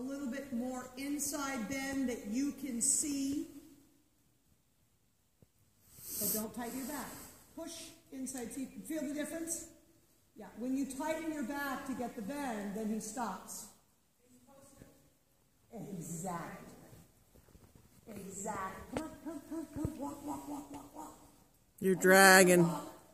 little bit more inside bend that you can see. But don't tighten your back. Push inside. See, feel the difference? Yeah, when you tighten your back to get the bend, then he stops. Exactly. Exactly. Come. Walk. You're dragging.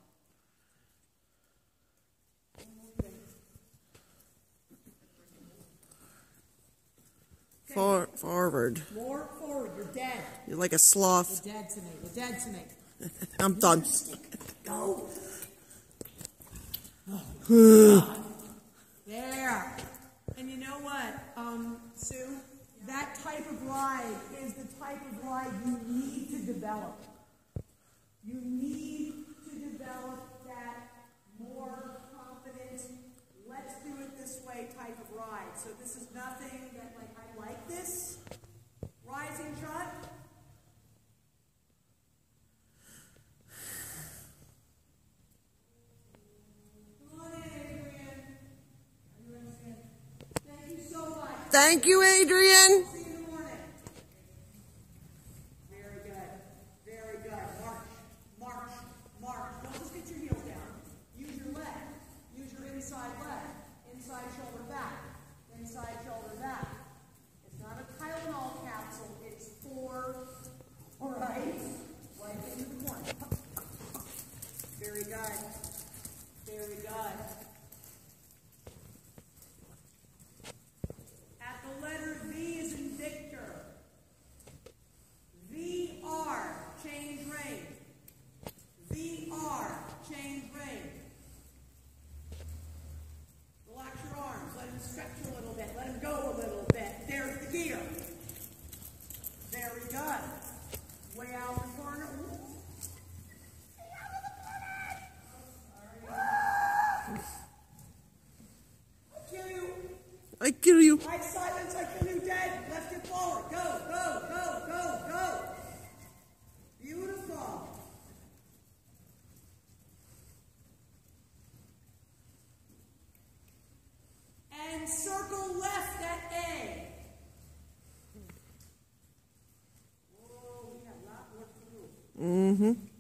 Forward. More forward. You're dead. You're like a sloth. You're dead to me. I'm done. Go. There. And you know what, Sue? That type of ride is the type of ride you need to develop. You need to develop that more confident, let's do it this way type of ride. So this is nothing that, like, I like this. Rising shot. Come on in, Adrian. Thank you so much. Thank you, Adrian. See you in the morning. Very good. Very good. March. Don't just get your heels down. Use your leg. Use your inside leg. Inside shoulder back. Inside shoulder back. It's not a Tylenol capsule. It's for, all right, right into the corner. Very good. Very good. At the letter V is in Victor. VR, change rein. VR, change rein. Relax your arms. Let him stretch a little bit. Let him go a little bit. There's the gear. Very good. Way out in the corner. Ooh. Way out in the corner. I kill you. I kill you. Right silence, I kill you dead. Let's get forward. Go. Beautiful. And circle left at A. Whoa, we have a lot more to do. Mm-hmm.